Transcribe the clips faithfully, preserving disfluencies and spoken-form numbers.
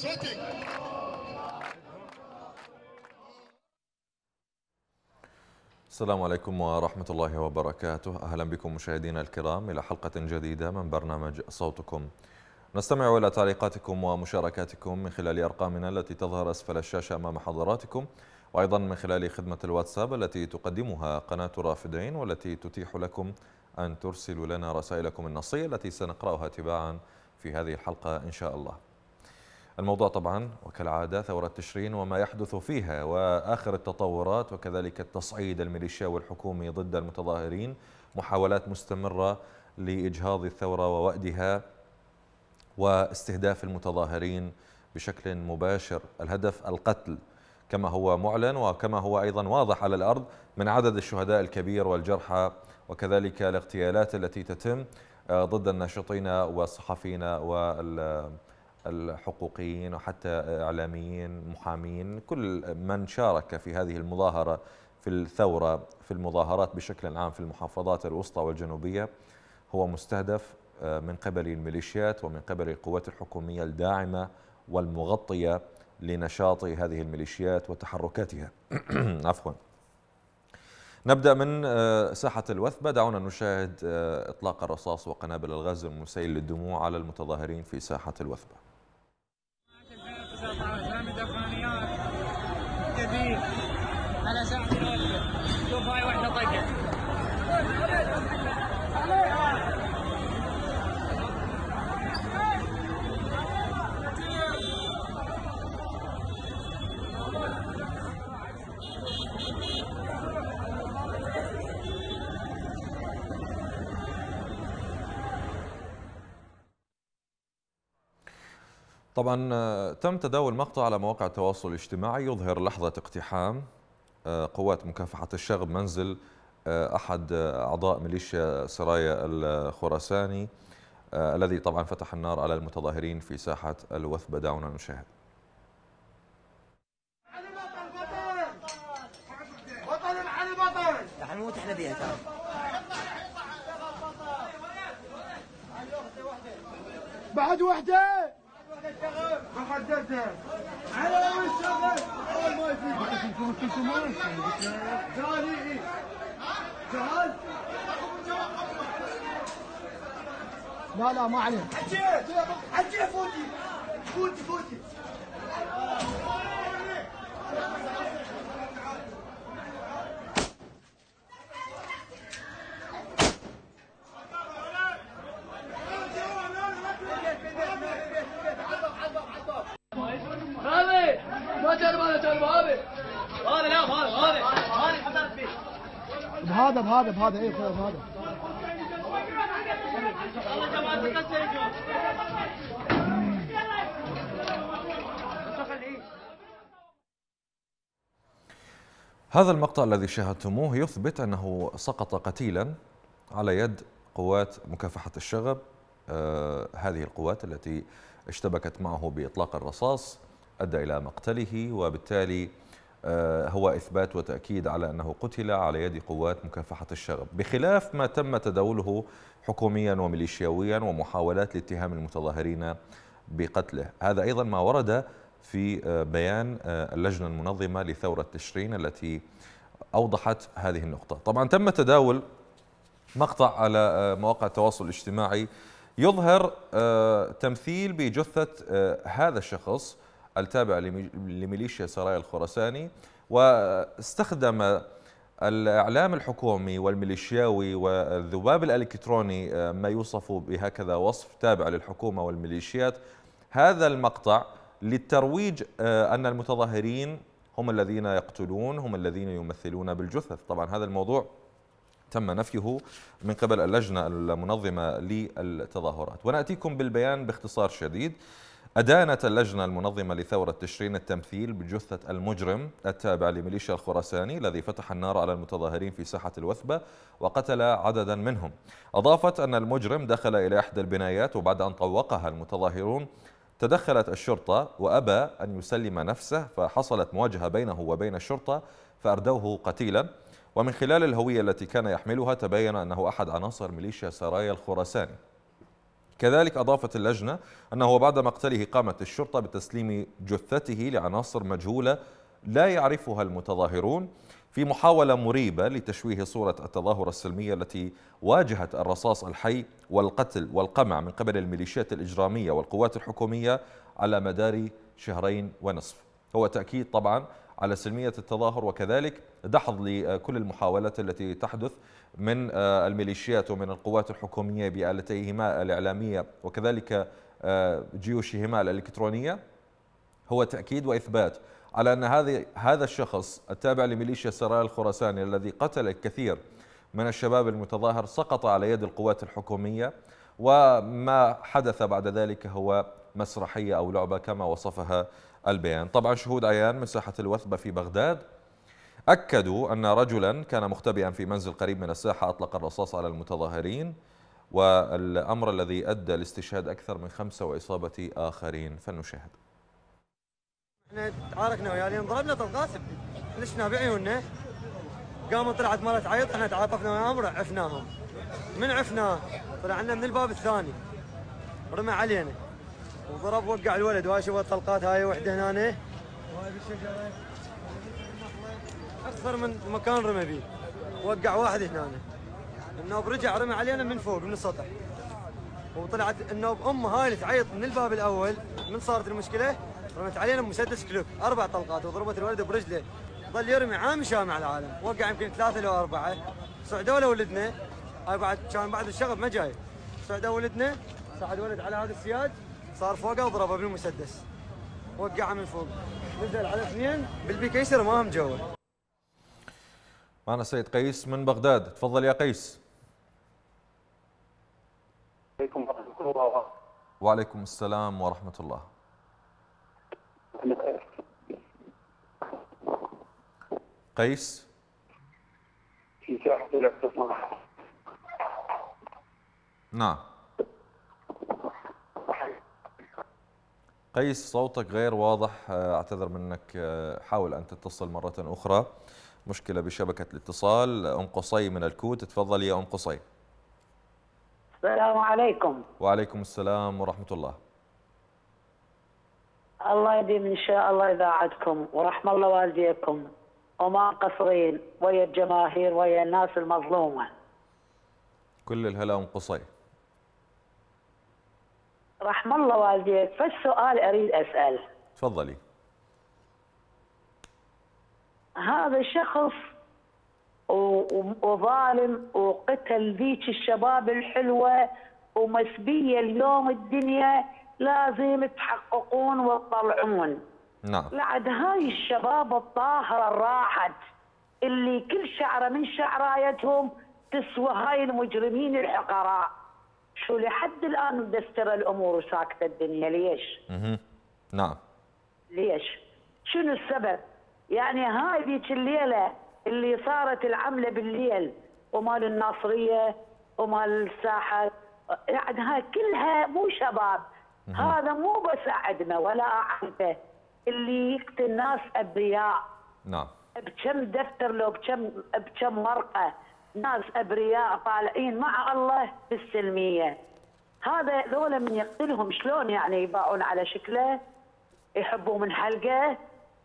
السلام عليكم ورحمة الله وبركاته. أهلا بكم مشاهدينا الكرام إلى حلقة جديدة من برنامج صوتكم. نستمع إلى تعليقاتكم ومشاركاتكم من خلال أرقامنا التي تظهر أسفل الشاشة أمام حضراتكم، وأيضا من خلال خدمة الواتساب التي تقدمها قناة رافدين، والتي تتيح لكم أن ترسلوا لنا رسائلكم النصية التي سنقرأها تباعا في هذه الحلقة إن شاء الله. الموضوع طبعا وكالعادة ثورة تشرين وما يحدث فيها وآخر التطورات، وكذلك التصعيد الميليشياوي الحكومي ضد المتظاهرين، محاولات مستمرة لإجهاض الثورة ووأدها واستهداف المتظاهرين بشكل مباشر. الهدف القتل كما هو معلن وكما هو أيضا واضح على الأرض من عدد الشهداء الكبير والجرحى، وكذلك الاغتيالات التي تتم ضد الناشطين والصحفيين والحقوقيين وحتى إعلاميين محامين، كل من شارك في هذه المظاهرة في الثورة في المظاهرات بشكل عام في المحافظات الوسطى والجنوبية هو مستهدف من قبل الميليشيات ومن قبل القوات الحكومية الداعمة والمغطية لنشاط هذه الميليشيات وتحركاتها. عفوا. نبدأ من ساحة الوثبة. دعونا نشاهد إطلاق الرصاص وقنابل الغاز المسيل للدموع على المتظاهرين في ساحة الوثبة. على ساحة الوثبة شوف هاي واحدة طقت. طبعا تم تداول مقطع على مواقع التواصل الاجتماعي يظهر لحظة اقتحام قوات مكافحة الشغب منزل أحد أعضاء ميليشيا سرايا الخراساني الذي طبعا فتح النار على المتظاهرين في ساحة الوثبة. دعونا نشاهد. حنموت احنا بيها ترى. بعد وحده محددها على الشغل اول ما يفيد جالي جهاز. لا لا ما عليه. حجي حجي فوتي فوتي فوتي. بهذا بهذا بهذا ايه بهذا. هذا المقطع الذي شاهدتموه يثبت أنه سقط قتيلا على يد قوات مكافحة الشغب. آه هذه القوات التي اشتبكت معه بإطلاق الرصاص أدى إلى مقتله، وبالتالي آه هو إثبات وتأكيد على أنه قتل على يد قوات مكافحة الشغب، بخلاف ما تم تداوله حكوميا وميليشياويا ومحاولات لاتهام المتظاهرين بقتله. هذا أيضا ما ورد في بيان اللجنة المنظمة لثورة تشرين التي أوضحت هذه النقطة. طبعا تم تداول مقطع على مواقع التواصل الاجتماعي يظهر تمثيل بجثة هذا الشخص التابع لميليشيا سرايا الخراساني، واستخدم الإعلام الحكومي والميليشياوي والذباب الإلكتروني ما يوصف بهكذا وصف تابع للحكومة والميليشيات هذا المقطع للترويج أن المتظاهرين هم الذين يقتلون، هم الذين يمثلون بالجثث. طبعا هذا الموضوع تم نفيه من قبل اللجنة المنظمة للتظاهرات، ونأتيكم بالبيان باختصار شديد. أدانت اللجنة المنظمة لثورة تشرين التمثيل بجثة المجرم التابع لميليشيا الخراساني الذي فتح النار على المتظاهرين في ساحة الوثبة وقتل عددا منهم. أضافت أن المجرم دخل إلى إحدى البنايات، وبعد أن طوقها المتظاهرون تدخلت الشرطة وأبى أن يسلم نفسه، فحصلت مواجهة بينه وبين الشرطة فأردوه قتيلا. ومن خلال الهوية التي كان يحملها تبين أنه أحد عناصر ميليشيا سرايا الخراساني. كذلك أضافت اللجنة أنه بعد مقتله قامت الشرطة بتسليم جثته لعناصر مجهولة لا يعرفها المتظاهرون في محاولة مريبة لتشويه صورة التظاهرة السلمية التي واجهت الرصاص الحي والقتل والقمع من قبل الميليشيات الإجرامية والقوات الحكومية على مدار شهرين ونصف. هو تأكيد طبعا على سلمية التظاهر، وكذلك دحض لكل المحاولات التي تحدث من الميليشيات ومن القوات الحكومية بآلتيهما الإعلامية وكذلك جيوشهما الإلكترونية. هو تأكيد وإثبات على أن هذا هذا الشخص التابع لميليشيا سرايا الخراساني الذي قتل الكثير من الشباب المتظاهر سقط على يد القوات الحكومية، وما حدث بعد ذلك هو مسرحية أو لعبة كما وصفها البيان. طبعا شهود عيان من ساحة الوثبة في بغداد أكدوا أن رجلا كان مختبئا في منزل قريب من الساحة أطلق الرصاص على المتظاهرين، والأمر الذي أدى لاستشهاد أكثر من خمسة وإصابة آخرين. فلنشاهد. احنا تعاركنا وياه لين ضربنا طلقات لشنا بعيوننا، قاموا طلعت مالت تعيط، احنا تعاطفنا وياهم ورعفناهم. من عفناه طلع لنا من الباب الثاني رمى علينا وضرب وقع الولد. وهاي شوف الطلقات، هاي وحده هنا وهاي بالشجره اكثر من مكان رمى بيه، وقع واحد هنا. النوب رجع رمى علينا من فوق من السطح، وطلعت النوب امه هاي اللي تعيط من الباب الاول. من صارت المشكله رمت علينا مسدس كلوك اربع طلقات وضربت الولد برجله، ظل يرمي عام شامع العالم، وقع يمكن ثلاثه لو اربعه. صعدوا له ولدنا، هاي بعد كان بعد الشغب ما جاي، صعدوا ولدنا صعد ولد على هذا السياج صار فوقه وضربه بالمسدس وقعه من فوق، نزل على اثنين بالبيك يسر ما هم جوا. معنا سيد قيس من بغداد، تفضل يا قيس. عليكم ورحمة الله. وعليكم السلام ورحمة الله. قيس في ساحة الاعتصام. نعم قيس، صوتك غير واضح، اعتذر منك، حاول أن تتصل مرة أخرى، مشكلة بشبكة الاتصال. أم قصي من الكوت، تفضل يا أم قصي. السلام عليكم. وعليكم السلام ورحمة الله. الله يديم إن شاء الله إذاعتكم ورحم الله والديكم، وما قصرين ويا الجماهير ويا الناس المظلومة. كل الهلا أم قصي. رحم الله والديك. فالسؤال أريد أسأل. تفضلي. هذا الشخص وظالم وقتل ذيك الشباب الحلوة ومسبية اليوم الدنيا، لازم تحققون وتطلعون. نعم. لعد هاي الشباب الطاهرة راحت اللي كل شعرة من شعرايتهم تسوى هاي المجرمين الحقراء. شو لحد الآن مدسترة الأمور وساكتة الدنيا؟ ليش؟ اها نعم. ليش؟ شنو السبب؟ يعني هاي ذيك الليلة اللي صارت العملة بالليل ومال الناصرية ومال الساحة، يعني هاي كلها مو شباب. هذا مو بس عندنا ولا أعرفه اللي يقتل ناس أبرياء. نعم. بكم دفتر لو بكم بكم ورقة، ناس أبرياء طالعين مع الله بالسلمية. هذا ذولا من يقتلهم شلون يعني يباعون على شكله، يحبوا من حلقه.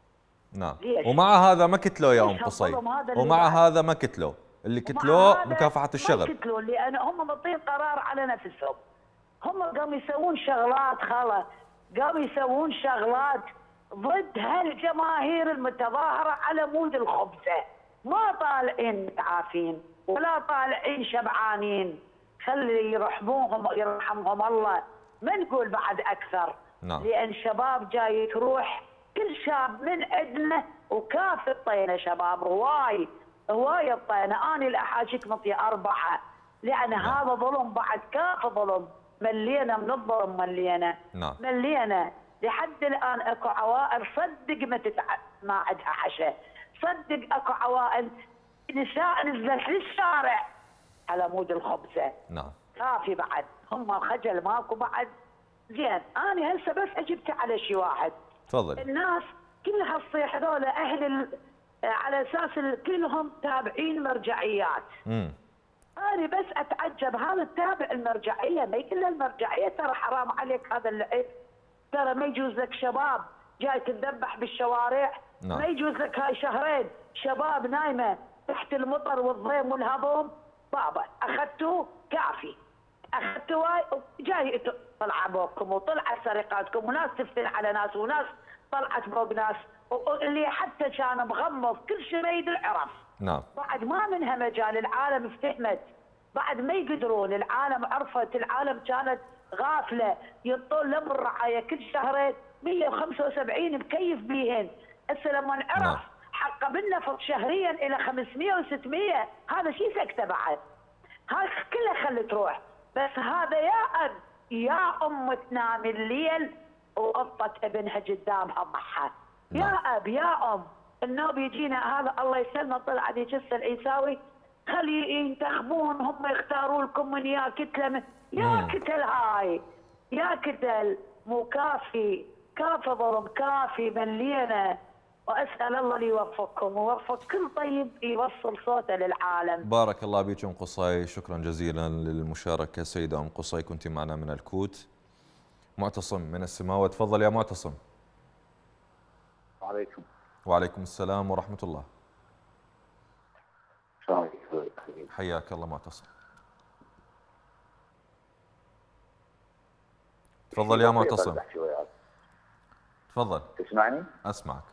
نعم. ليش؟ ومع هذا ما كتلوا يا ام قصي، ومع هذا ما كتلوا، اللي كتلوه مكافحة الشغب. ما كتلوا لأن هم مطين قرار على نفسهم. هم قاموا يسوون شغلات خلا، قاموا يسوون شغلات ضد هالجماهير المتظاهرة على مود الخبزة. ما طالعين متعافين ولا طالعين شبعانين. خلي يرحموهم ويرحمهم الله، ما نقول بعد أكثر. نعم. لأن شباب جاي تروح، كل شاب من عندنا وكاف الطينة شباب، هواي هواي الطينة. أنا الأحاجيك مطي أربعة، لأن نعم. هذا ظلم بعد، كاف ظلم. ملينا من الظلم، ملينا نعم. ملينا لحد الآن. أكو عوائل صدق ما تتع... ما عندها حشا، صدق أكو عوائل نساء نزلت للشارع على مود الخبزة. نعم. كافي بعد، هم الخجل ماكو بعد. زين أنا هسه بس أجبت على شيء واحد. تفضل. الناس كلها تصيح هذول أهل ال... على أساس ال... كلهم تابعين مرجعيات. امم أنا بس أتعجب، هذا التابع المرجعية، ما يقول المرجعية ترى حرام عليك هذا اللعب، ترى ما يجوز لك شباب جاي تذبح بالشوارع. نعم. ما يجوز لك هاي شهرين شباب نايمة تحت المطر والضيم والهضم. بابا أخذتوه كافي، أخذتوه هاي جاي طلع بوكم وطلع سرقاتكم وناس تفتن على ناس وناس طلعت فوق ناس، اللي حتى كان مغمض كل شيء ما يدري عرف. نعم. بعد ما منها مجال، العالم افتهمت، بعد ما يقدرون، العالم عرفت، العالم كانت غافله، يطول لهم الرعايه كل شهرين مئة وخمسة وسبعين مكيف بيهن، هسه لما نعم. نعرف حق بالنفط شهريا الى خمسمئة وستمئة، هذا شيء سكته بعد، هاي كلها خلي تروح. بس هذا يا اب يا ام تنام الليل وقطت ابنها قدامها معها. نعم. يا اب يا ام النوب يجينا هذا الله يسلمه طلع هذه جثه العيساوي، خلي ينتخبون هم يختاروا لكم من يا كتله، يا مم. كتل هاي يا كتل مو كافي، كافي ظلم كافي ملينا. واسال الله لي يوفقكم ويوفق كل طيب يوصل صوته للعالم. بارك الله بك ام قصي، شكرا جزيلا للمشاركه سيده ام قصي، كنت معنا من الكوت. معتصم من السماوه، تفضل يا معتصم. عليكم. وعليكم السلام ورحمه الله. السلام حياك الله معتصم. تفضل يا معتصم. تفضل. تسمعني؟ اسمعك.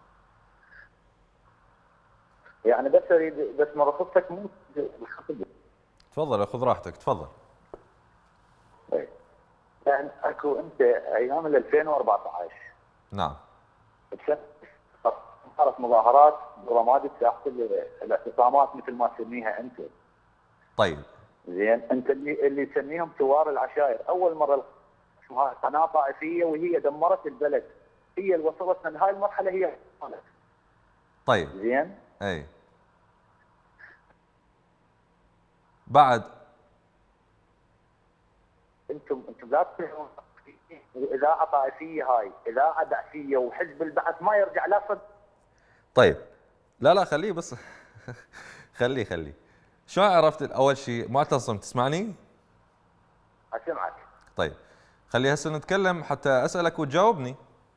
يعني بس اريد بس مرافقتك مو بالخطب. تفضل خذ راحتك، تفضل. طيب. يعني اكو انت ايام ألفين وأربعة عشر. نعم. صارت مظاهرات برمادة ساحة الاعتصامات مثل ما تسميها انت. طيب. زين انت اللي اللي تسميهم ثوار العشائر، اول مره هاي قناه طائفيه وهي دمرت البلد، هي اللي وصلتنا لهاي المرحله هي قالت. طيب. زين؟ اي. بعد انتم انتم لا تفهمون اذاعه طائفيه، هاي اذاعه بعثيه وحزب البعث ما يرجع لا صد. طيب لا لا خليه بس خليه خليه. شو عرفت اول شيء معتصم تسمعني؟ اسمعك. طيب خلي هسه نتكلم حتى اسالك وتجاوبني.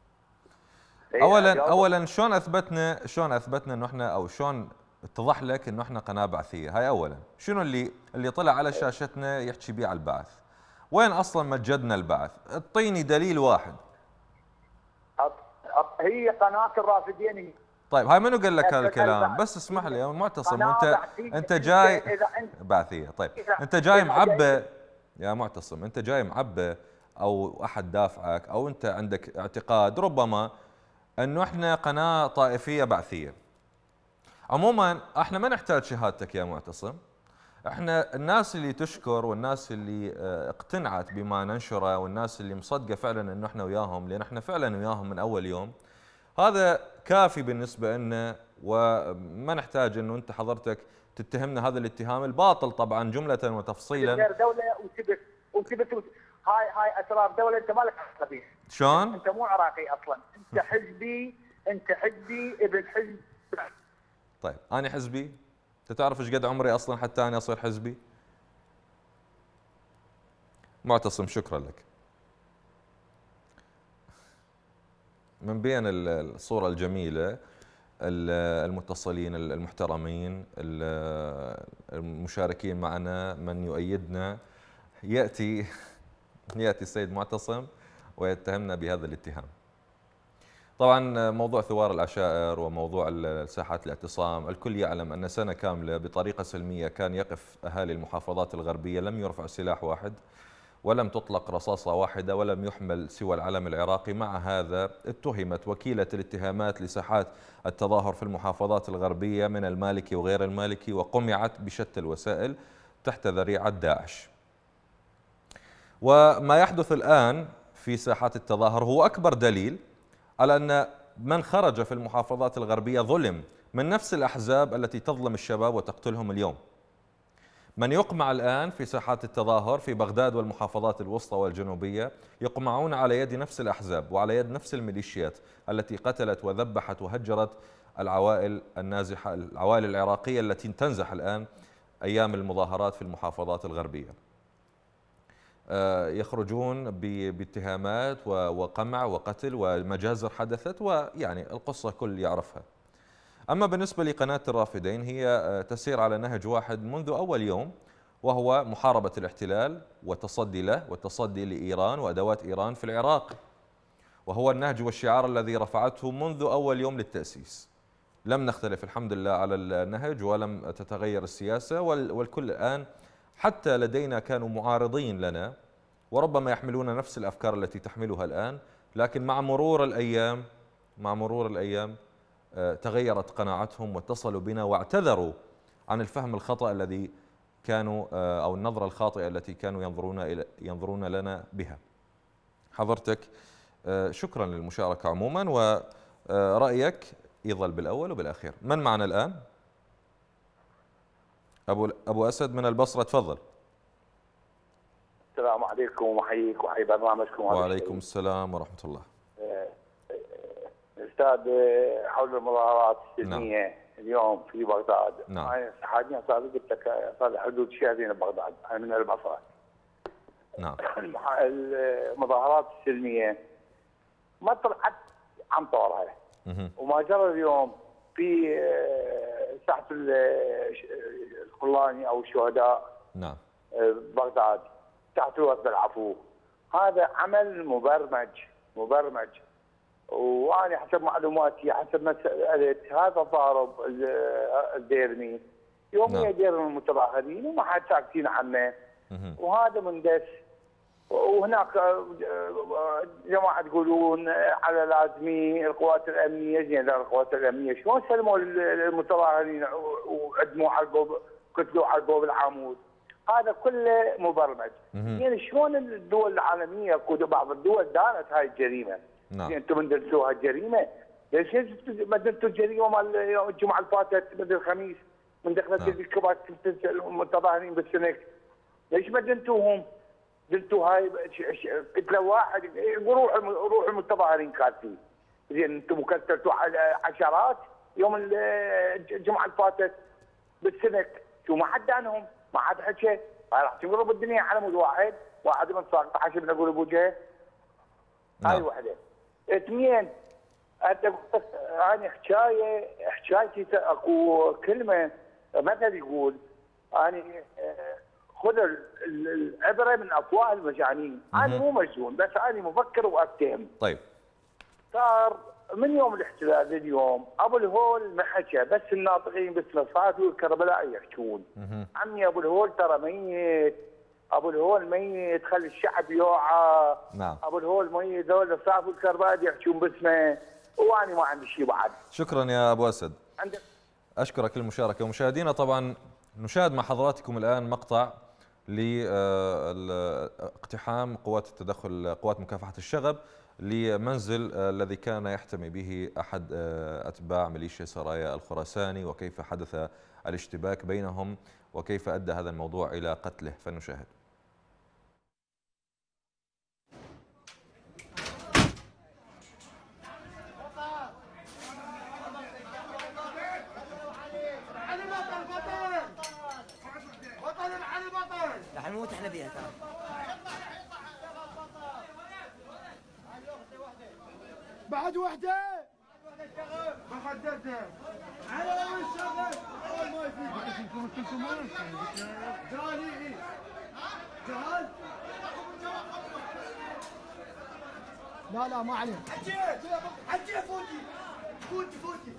اولا اولا شلون اثبتنا شلون اثبتنا انه احنا او شلون اتضح لك انه احنا قناه بعثيه؟ هاي اولا، شنو اللي اللي طلع على شاشتنا يحكي بيه على البعث؟ وين اصلا مجدنا البعث؟ اعطيني دليل واحد. هي قناه الرافدين هي. طيب هاي منو قال لك هذا الكلام؟ بس اسمح لي يا معتصم، وانت انت جاي بعثيه. طيب انت جاي معبى يا معتصم، انت جاي معبى او احد دافعك او انت عندك اعتقاد ربما انه احنا قناه طائفيه بعثيه. عموما احنا ما نحتاج شهادتك يا معتصم، احنا الناس اللي تشكر والناس اللي اقتنعت بما ننشره والناس اللي مصدقه فعلا انه احنا وياهم، لان احنا فعلا وياهم من اول يوم، هذا كافي بالنسبه لنا، وما نحتاج انه انت حضرتك تتهمنا هذا الاتهام الباطل طبعا جمله وتفصيلا. غير دوله وثبت وثبت هاي هاي اسرار دوله انت مالك علاقه بيها. شلون؟ انت مو عراقي اصلا، انت حزبي، انت حزبي ابن حزب. طيب انا حزبي؟ انت تعرف ايش قد عمري اصلا حتى انا اصير حزبي؟ معتصم شكرا لك. من بين الصورة الجميلة المتصلين المحترمين المشاركين معنا من يؤيدنا، يأتي يأتي السيد معتصم ويتهمنا بهذا الاتهام. طبعا موضوع ثوار العشائر وموضوع ساحات الاعتصام، الكل يعلم أن سنة كاملة بطريقة سلمية كان يقف أهالي المحافظات الغربية، لم يرفع سلاح واحد ولم تطلق رصاصة واحدة ولم يحمل سوى العلم العراقي. مع هذا اتهمت وكيلة الاتهامات لساحات التظاهر في المحافظات الغربية من المالكي وغير المالكي، وقمعت بشتى الوسائل تحت ذريعة داعش. وما يحدث الآن في ساحات التظاهر هو أكبر دليل على أن من خرج في المحافظات الغربية ظلم من نفس الأحزاب التي تظلم الشباب وتقتلهم اليوم. من يقمع الآن في ساحات التظاهر في بغداد والمحافظات الوسطى والجنوبية يقمعون على يد نفس الأحزاب وعلى يد نفس الميليشيات التي قتلت وذبحت وهجرت العوائل النازحة، العوائل العراقية التي تنزح الآن أيام المظاهرات في المحافظات الغربية. يخرجون باتهامات وقمع وقتل ومجازر حدثت، ويعني القصة كل يعرفها. أما بالنسبة لقناة الرافدين هي تسير على نهج واحد منذ أول يوم، وهو محاربة الاحتلال والتصدي له والتصدي لإيران وأدوات إيران في العراق، وهو النهج والشعار الذي رفعته منذ أول يوم للتأسيس. لم نختلف الحمد لله على النهج ولم تتغير السياسة، والكل الآن حتى لدينا كانوا معارضين لنا وربما يحملون نفس الأفكار التي تحملها الآن، لكن مع مرور الأيام مع مرور الأيام تغيرت قناعتهم واتصلوا بنا واعتذروا عن الفهم الخطأ الذي كانوا أو النظرة الخاطئة التي كانوا ينظرون ينظرون لنا بها. حضرتك شكرا للمشاركة عموما، ورأيك يظل بالأول وبالأخير. من معنا الآن؟ أبو أبو أسد من البصرة، تفضل. السلام عليكم وحييك وحي برنامجكم. وعليكم السلام ورحمة الله. أستاذ، حول المظاهرات السلمية نعم. اليوم في بغداد. نعم. أنا حاليا صار قلت لك صار حدود شهرين ببغداد، أنا من البصرة. نعم. المظاهرات السلمية ما طلعت عن طورها، وما جرى اليوم في ساحة القلاني أو الشهداء نعم بغداد تحت وثب العفو، هذا عمل مبرمج مبرمج وانا حسب معلوماتي حسب ما سالت هذا ضارب الديرمي يوميا يدير نعم. المتظاهرين وما حد ساكتين عنه، وهذا مندس. وهناك جماعه تقولون على لازمي القوات الامنيه، زين القوات الامنيه شلون سلموا المتظاهرين وعدموا عرقوا قتلوا عرقوا بالعمود؟ هذا كله مبرمج. يعني شلون الدول العالميه بعض الدول دانت هاي الجريمه؟ نعم. انتم من دنتوها الجريمه؟ ليش ما دنتوا الجريمه مال الجمعه اللي فاتت من الخميس من دخلت الكبات المتظاهرين بالسنك؟ ليش ما دنتوهم؟ دنتوا هاي قتلوا واحد روح روح المتظاهرين كاتبين. زين انتم كتلتوا عشرات يوم الجمعه اللي فاتت بالسنك، شو ما حد عنهم؟ ما حد حكى. راح تمروا بالدنيا على مود واحد، واحد من ساقطه حسب نقول ابو جهل. هاي وحده. اثنين انا حكايه حكايتي اكو كلمه مثل يقول اني خذ العبره من افواه المجانين، انا مو مجنون بس انا مفكر وافتهم. طيب. صار من يوم الاحتلال لليوم ابو الهول ما حكى، بس الناطقين باسم الصافي والكربلاء يحكون. عمي ابو الهول ترى ميت، ابو الهول ميت، خلي الشعب يوعى. نعم. ابو الهول ميت، ذول الصافي والكربلاء يحكون باسمه، وانا ما عندي شيء بعد. شكرا يا ابو اسد. عندك. اشكرك للمشاركه. ومشاهدينا طبعا نشاهد مع حضراتكم الان مقطع لاقتحام قوات التدخل قوات مكافحه الشغب لمنزل الذي كان يحتمي به أحد أتباع ميليشيا سرايا الخراساني، وكيف حدث الاشتباك بينهم وكيف أدى هذا الموضوع إلى قتله. فنشاهد. راح نموت احنا بيها ترى. بعد وحده ما حددنا على وين الشغل اول ما يفيد انتم كنتم وين جالي جهال لا لا ما عليه حجي حجي فوتي فوتي فوتي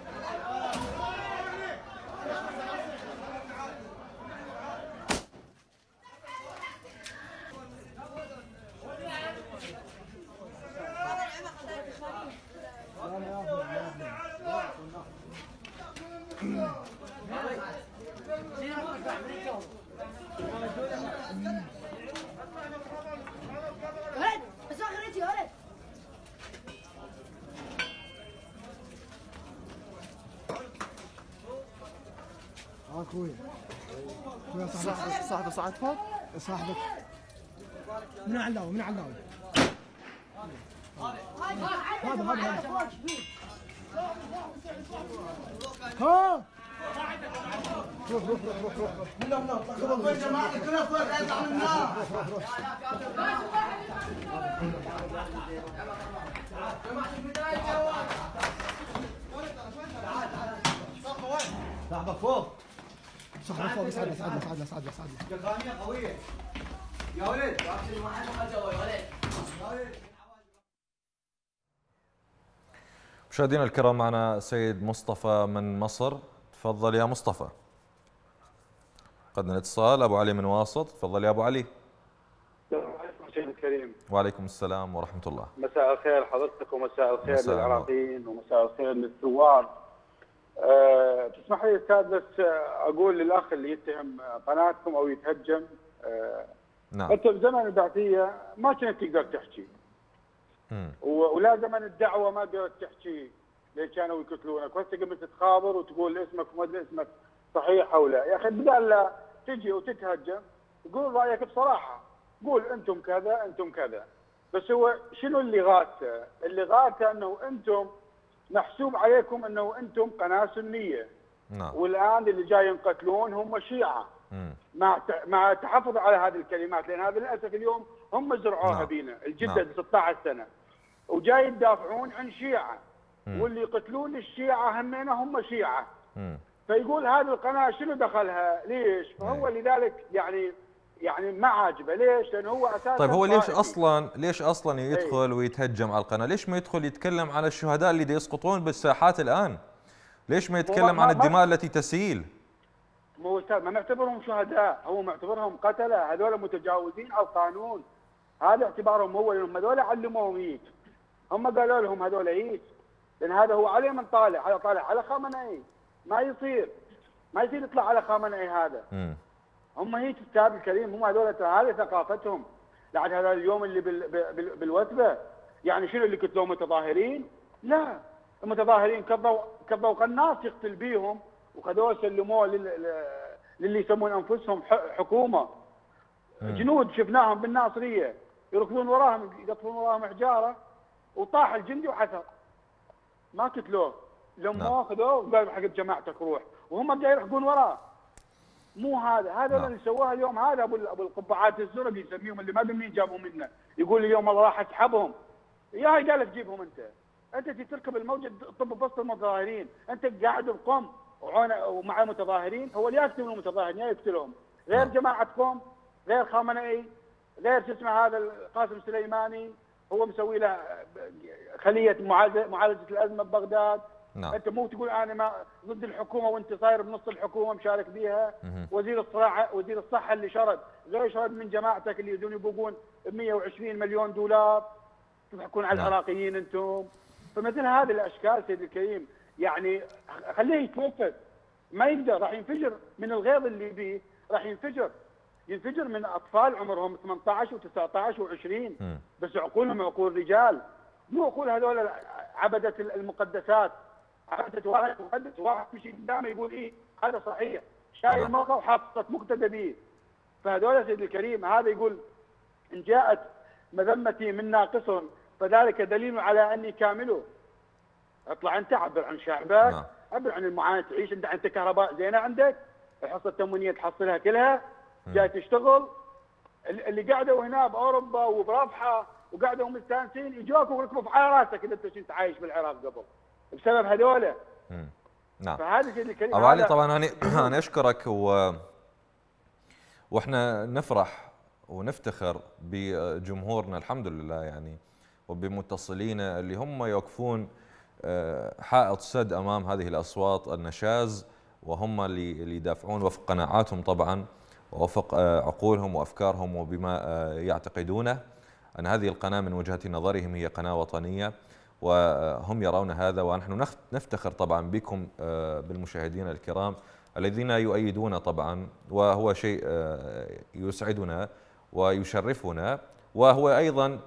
اخوي اخوي صاحبك صاحبك صعد فوق صاحبك من علاوي من علاوي هذا هذا هذا ها روح روح روح روح روح لا لا طلعوا يا جماعه كلها فوق يطلع من النار جماعه البدايه جواد صاحبك فوق صاحبك فوق اسعد اسعد اسعد اسعد اسعد دخانيه قويه يا ولد ما حد ما جوا يا ولد مشاهدينا الكرام معنا سيد مصطفى من مصر. تفضل يا مصطفى. قدنا الاتصال. ابو علي من واسط. تفضل يا ابو علي. السلام عليكم سيدي الكريم. وعليكم السلام ورحمه الله. مساء الخير حضرتك ومساء الخير مساء للعراقيين ومساء الخير للثوار. أه تسمح لي استاذ بس اقول للاخ اللي يتهم قناتكم او يتهجم أه نعم. انت بزمن البعثيه ما كنت تقدر تحكي. امم ولا زمن الدعوه ما قدرت تحكي ليش كانوا يقتلونك، وهسه قبل تتخابر وتقول اسمك وما ادري اسمك صحيح او لا، يا اخي بدال لا تجي وتتهجم قول رايك بصراحه، قول انتم كذا انتم كذا، بس هو شنو اللي غاته؟ اللي غاته انه انتم محسوب عليكم انه انتم قناه سنيه. نعم. والان اللي جاي ينقتلون هم شيعه. امم مع مع التحفظ على هذه الكلمات، لان هذا للاسف اليوم هم زرعوها نعم. بينا، الجدد نعم. ستة عشر سنه وجاي يدافعون عن شيعه، مم. واللي يقتلون الشيعه همينه هم شيعه. امم فيقول هذه القناه شنو دخلها؟ ليش؟ فهو لذلك يعني يعني ما عاجبه، ليش؟ لانه هو اساسا طيب هو ليش طائفي. اصلا ليش اصلا يدخل ويتهجم على القناه؟ ليش ما يدخل يتكلم على الشهداء اللي يسقطون بالساحات الان؟ ليش ما يتكلم ما- عن ما- الدماء التي تسيل؟ مو استاذ ما معتبرهم شهداء، هو معتبرهم قتله، هذول متجاوزين على القانون. هذا اعتبارهم هو، لانهم هذول علموهم هيك. هم قالوا لهم هذول هيك، لان هذا هو عليه من طالع، هذا طالع على خامنئي، ما يصير ما يصير يطلع على خامنئي هذا. امم هم هيك استاذ الكريم، هم هذول هذه ثقافتهم. بعد هذا اليوم اللي بال بال بالوثبه، يعني شنو اللي قتلوا متظاهرين؟ لا، المتظاهرين كبوا كبوا قناص يقتل بيهم وخذوه سلموه لل للي يسمون انفسهم حكومه. جنود شفناهم بالناصريه يركضون وراهم يقطفون وراهم حجاره وطاح الجندي وحسر. ما قتلوه، لموه خذوه وقالوا حق جماعتك روح، وهم جاي يلحقون وراه. مو هذا، هذا نعم. اللي سواه اليوم، هذا ابو ابو القبعات الزرق يسميهم، اللي ما ادري منين جابوا منه، يقول اليوم الله راح اسحبهم. يا هاي قال لك جيبهم انت. انت تركب الموجه طب بسط المتظاهرين، انت قاعد بقم ومع المتظاهرين، هو اللي يقتلون المتظاهرين يا يقتلهم، غير نعم. جماعه قم، غير خامنئي، غير شو اسمه هذا القاسم سليماني، هو مسوي له خليه معالجه معالجه الازمه ببغداد. نعم. انت مو تقول انا ما ضد الحكومه وانت صاير بنص الحكومه مشارك بيها. مهم. وزير الصراحه وزير الصحه اللي شرد، غير شرد من جماعتك اللي يجون يبوقون مئة وعشرين مليون دولار، تضحكون على نعم. العراقيين انتم. فمثل هذه الاشكال سيدي الكريم يعني خليه يتوفد، ما يقدر، راح ينفجر من الغيظ اللي بيه، راح ينفجر ينفجر من اطفال عمرهم ثمانية عشر وتسعة عشر وعشرين، بس عقولهم عقول رجال، مو عقول هذول عبده المقدسات. عبده واحد مقدس واحد يمشي قدامه يقول ايه هذا صحيح، شايل موقع وحاط مقتدى به. فهذول سيدي الكريم هذا يقول ان جاءت مذمتي من ناقص فذلك دليل على اني كامله. اطلع انت عبر عن شعبك، نعم. عبر عن المعاناه تعيش انت، انت كهرباء زينه عندك، الحصه التموينيه تحصلها كلها، جاي تشتغل. اللي قعدوا هنا باوروبا وبرفحه وقعدوا مستانسين يجوك ويركبوا على راسك اذا انت كنت عايش بالعراق قبل بسبب هذول. نعم. فهذا الشيء الكريم. ابو علي طبعا انا انا اشكرك و... واحنا نفرح ونفتخر بجمهورنا الحمد لله يعني، وبمتصلينا اللي هم يوقفون حائط سد امام هذه الاصوات النشاز، وهم اللي اللي يدافعون وفق قناعاتهم طبعا ووفق عقولهم وافكارهم وبما يعتقدونه ان هذه القناه من وجهه نظرهم هي قناه وطنيه، وهم يرون هذا، ونحن نفتخر طبعا بكم بالمشاهدين الكرام الذين يؤيدون طبعا، وهو شيء يسعدنا ويشرفنا، وهو ايضا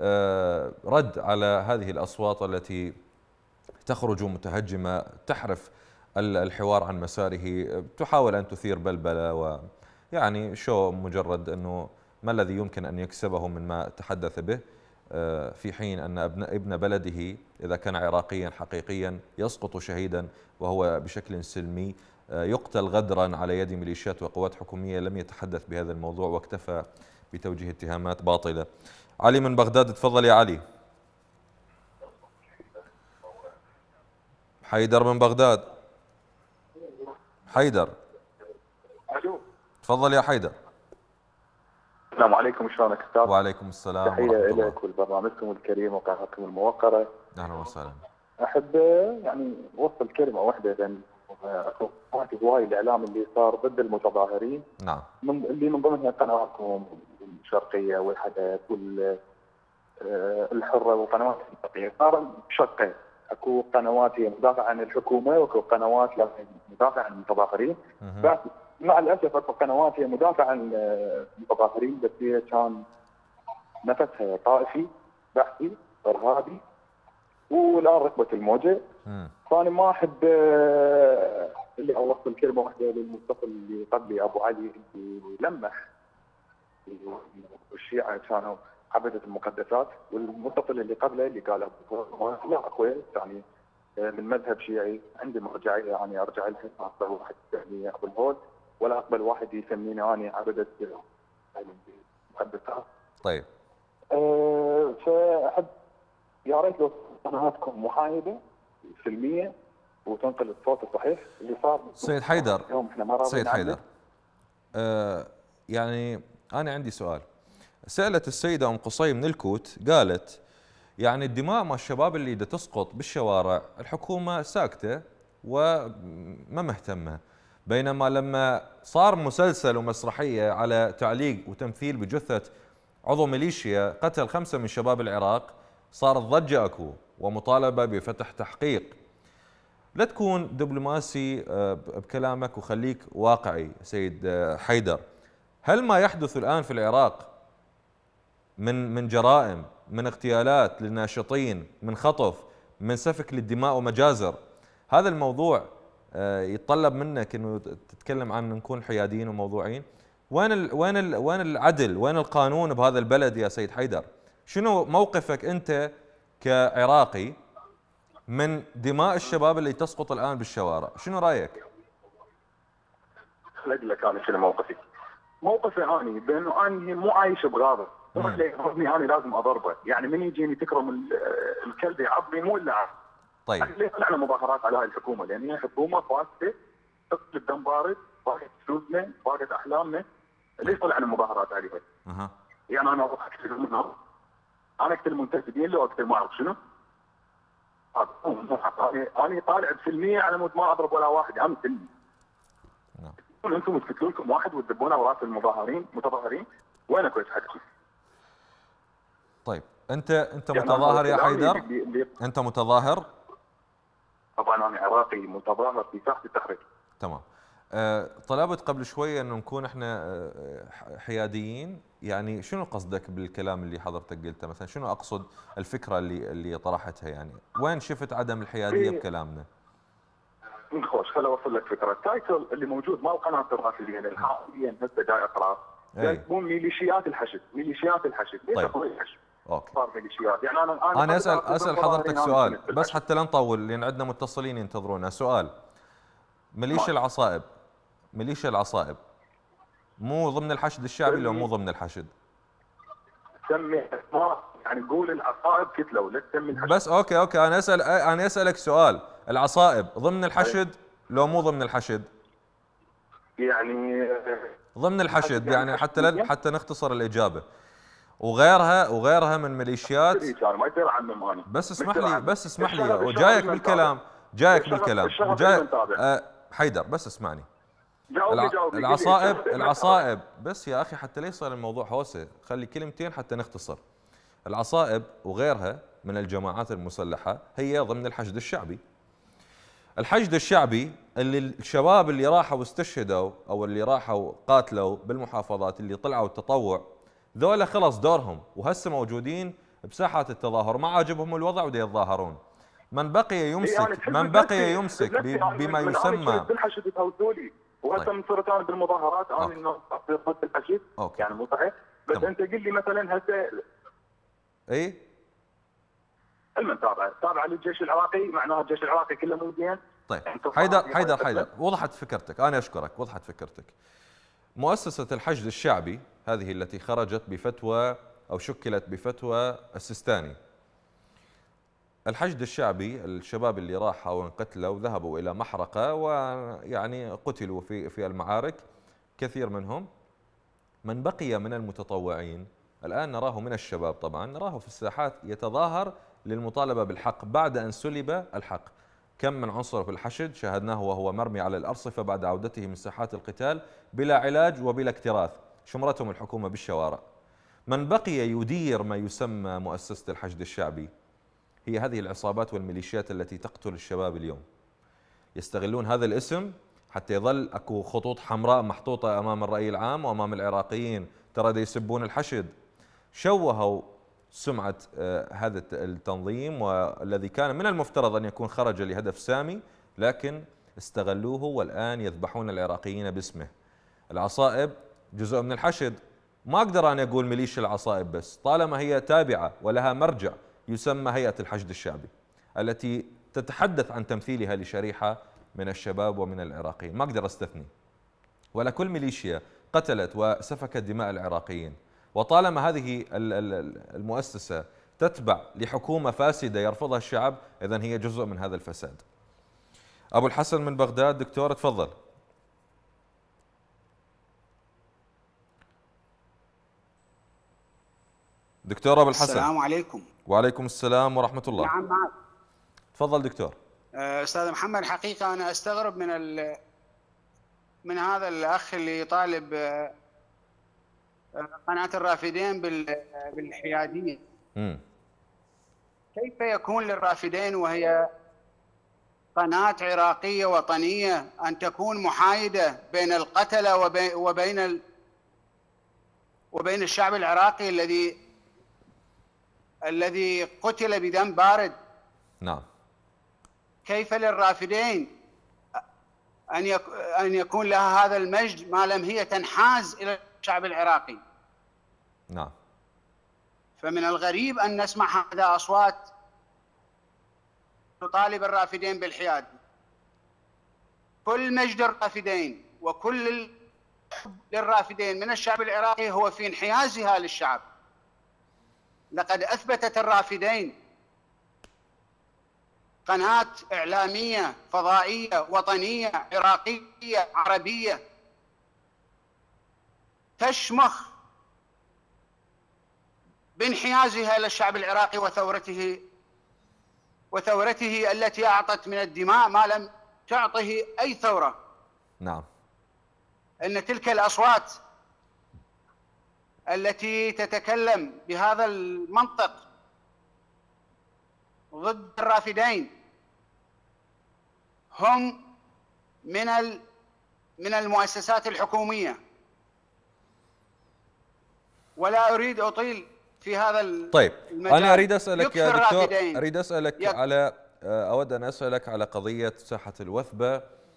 رد على هذه الاصوات التي تخرج متهجمه تحرف الحوار عن مساره، تحاول ان تثير بلبله، ويعني شو مجرد انه ما الذي يمكن ان يكسبه من ما تحدث به، في حين ان ابن ابن بلده اذا كان عراقيا حقيقيا يسقط شهيدا وهو بشكل سلمي يقتل غدرا على يد ميليشيات وقوات حكومية لم يتحدث بهذا الموضوع واكتفى بتوجيه اتهامات باطلة. علي من بغداد، تفضل يا علي. حيدر من بغداد. حيدر. الو. تفضل يا حيدر. السلام عليكم، شلونك استاذ؟ وعليكم السلام ورحمة تحية الله. لك ولبرنامجكم الكريم وقناتكم الموقرة. اهلا وسهلا. احب يعني اوصل كلمة واحدة، لان اخواتي هواي الاعلام اللي صار ضد المتظاهرين. نعم. من اللي من ضمنها قنواتكم الشرقية والحدث والحرة وقنوات الشرقية صار شقين، اكو قنوات هي مدافعة عن الحكومة واكو قنوات مدافعة عن المتظاهرين. بس مع الاسف اكو قنوات هي مدافعة عن المتظاهرين بس هي كان نفسها طائفي بحثي ارهابي، والان ركبت الموجه. فانا ما احب اللي اوصل كلمه واحده للمتصل اللي قبلي ابو علي اللي لمح الشيعه كانوا عبده المقدسات، والمتصل اللي قبله اللي قال ابو لا اخوي يعني من مذهب شيعي عندي مرجعيه يعني ارجع لها، ما اقبل واحد يسميني ابو الهول ولا اقبل واحد يسميني انا عبده المقدسات. طيب. أه فاحب يا ريت لو قناتكم محايده سلميه وتنقل الصوت الصحيح اللي صار. سيد حيدر. اليوم احنا ما سيد حيدر. آه يعني انا عندي سؤال. سالت السيده ام قصي من الكوت قالت يعني الدماء مع الشباب اللي دا تسقط بالشوارع الحكومه ساكته وما مهتمه، بينما لما صار مسلسل ومسرحيه على تعليق وتمثيل بجثه عضو ميليشيا قتل خمسه من شباب العراق صارت ضجه اكو ومطالبه بفتح تحقيق. لا تكون دبلوماسي بكلامك وخليك واقعي سيد حيدر. هل ما يحدث الآن في العراق من من جرائم، من اغتيالات للناشطين، من خطف، من سفك للدماء ومجازر، هذا الموضوع يتطلب منك انه تتكلم عن نكون حياديين وموضوعيين؟ وين ال وين ال وين العدل؟ وين القانون بهذا البلد يا سيد حيدر؟ شنو موقفك انت كعراقي من دماء الشباب اللي تسقط الان بالشوارع؟ شنو رايك؟ خلق لك انا شنو موقفي. موقفي اني بانه اني مو عايش بغابه، روح لي يضربني انا لازم اضربه، يعني من يجيني تكرم الكلب يعضني مو الا عض. طيب. ليش طلعنا مظاهرات على هاي الحكومه؟ لان هي حكومه فاسده، تقتل الدم بارد، باقت فلوسنا، باقت احلامنا، ليش طلعنا مظاهرات عليها؟ اها. يعني انا اروح اقتل منهم، انا اقتل منتسبين لو اقتل ما اعرف شنو؟ انا طالع بسلميه على مود ما اضرب ولا واحد، انا سلمي. نعم. انتم تقتلوا لكم واحد وتدبونه براس المظاهرين متظاهرين، وينك وين حقكم؟ طيب انت انت يعني متظاهر يا حيدر؟ بي بي انت متظاهر؟ طبعا انا عراقي متظاهر في ساحه التحرير. تمام. أه طلبت قبل شويه انه نكون احنا حياديين، يعني شنو قصدك بالكلام اللي حضرتك قلته؟ مثلا شنو اقصد الفكره اللي اللي طرحتها؟ يعني وين شفت عدم الحياديه بكلامنا؟ خوش خل اوصل لك فكره. التايتل اللي موجود مال قناه الرافدين اللي حاليا هسه جاي اقرا يكون ميليشيات الحشد، ميليشيات الحشد، ليش اخوي الحشد؟ اوكي. صار ميليشيات، يعني انا انا, أنا اسال اسال حضرتك سؤال بس حتى لا نطول لان عندنا متصلين ينتظرونا. سؤال. ميليشيا العصائب، ميليشيا العصائب مو ضمن الحشد الشعبي لو مو ضمن الحشد؟ سمي اسماء، يعني قول العصائب كتله ولا تسمي الحشد. بس اوكي اوكي انا اسال انا اسالك سؤال، العصائب ضمن الحشد لو مو ضمن الحشد؟ يعني ضمن الحشد يعني حتى لن حتى نختصر الاجابه. وغيرها وغيرها من ميليشيات. ما يصير عنهم انا. بس اسمح لي بس اسمح لي وجايك بالكلام جايك بالكلام وجاي أه حيدر بس اسمعني. جاوبني جاوبني. العصائب العصائب بس يا اخي حتى لا يصير الموضوع هوسه، خلي كلمتين حتى نختصر. العصائب وغيرها من الجماعات المسلحه هي ضمن الحشد الشعبي. الحشد الشعبي اللي الشباب اللي راحوا واستشهدوا او اللي راحوا قاتلوا بالمحافظات اللي طلعوا التطوع، ذولا خلص دورهم وهسه موجودين بساحات التظاهر، ما عاجبهم الوضع ودا يتظاهرون. من بقي يمسك من بقي يمسك بما يسمى بالحشد تهوسولي، وهسه من صرت انا بالمظاهرات انا انه ضد الحشد، يعني مو صحيح؟ بس طبعا. انت قل لي مثلا هسه اي المن تابع تابع للجيش العراقي، معناه الجيش العراقي كله موجين. طيب حيدر حيدر حيدر وضحت فكرتك، انا اشكرك، وضحت فكرتك. مؤسسة الحشد الشعبي هذه التي خرجت بفتوى او شكلت بفتوى السيستاني. الحشد الشعبي الشباب اللي راحوا وانقتلوا وذهبوا الى محرقة ويعني قتلوا في في المعارك كثير منهم. من بقي من المتطوعين الآن نراه من الشباب، طبعا نراه في الساحات يتظاهر للمطالبة بالحق بعد أن سلب الحق. كم من عنصر في الحشد شاهدناه وهو مرمي على الأرصفة بعد عودته من ساحات القتال بلا علاج وبلا اكتراث، شمرتهم الحكومة بالشوارع. من بقي يدير ما يسمى مؤسسة الحشد الشعبي هي هذه العصابات والميليشيات التي تقتل الشباب اليوم. يستغلون هذا الاسم حتى يظل اكو خطوط حمراء محطوطة امام الرأي العام وامام العراقيين، ترى دا يسبون الحشد. شوهوا سمعة هذا التنظيم والذي كان من المفترض ان يكون خرج لهدف سامي، لكن استغلوه والان يذبحون العراقيين باسمه. العصائب جزء من الحشد، ما اقدر انا اقول ميليشيا العصائب بس، طالما هي تابعة ولها مرجع يسمى هيئة الحشد الشعبي التي تتحدث عن تمثيلها لشريحة من الشباب ومن العراقيين، ما أقدر أستثني. ولا كل ميليشيا قتلت وسفكت دماء العراقيين، وطالما هذه المؤسسة تتبع لحكومة فاسدة يرفضها الشعب، إذن هي جزء من هذا الفساد. أبو الحسن من بغداد، دكتور تفضل. دكتور أبو الحسن. السلام عليكم. وعليكم السلام ورحمة الله. نعم معك. تفضل دكتور. أستاذ محمد، حقيقة أنا أستغرب من ال من هذا الأخ اللي يطالب قناة الرافدين بالحيادية. م. كيف يكون للرافدين وهي قناة عراقية وطنية أن تكون محايدة بين القتلة وبين وبين ال وبين الشعب العراقي الذي الذي قتل بدم بارد؟ نعم. كيف للرافدين أن أن يكون لها هذا المجد ما لم هي تنحاز إلى الشعب العراقي؟ نعم. فمن الغريب أن نسمع هذا أصوات تطالب الرافدين بالحياد. كل مجد الرافدين وكل الحب للرافدين من الشعب العراقي هو في انحيازها للشعب. لقد أثبتت الرافدين قناة إعلامية فضائية وطنية عراقية عربية تشمخ بانحيازها للشعب العراقي وثورته وثورته التي أعطت من الدماء ما لم تعطه أي ثورة. نعم. أن تلك الأصوات التي تتكلم بهذا المنطق ضد الرافدين هم من من المؤسسات الحكومية. ولا أريد أطيل في هذا طيب المجال. أنا أريد أسألك يا دكتور، الرافدين. أريد أسألك يك... على أود أن أسألك على قضية ساحة الوثبة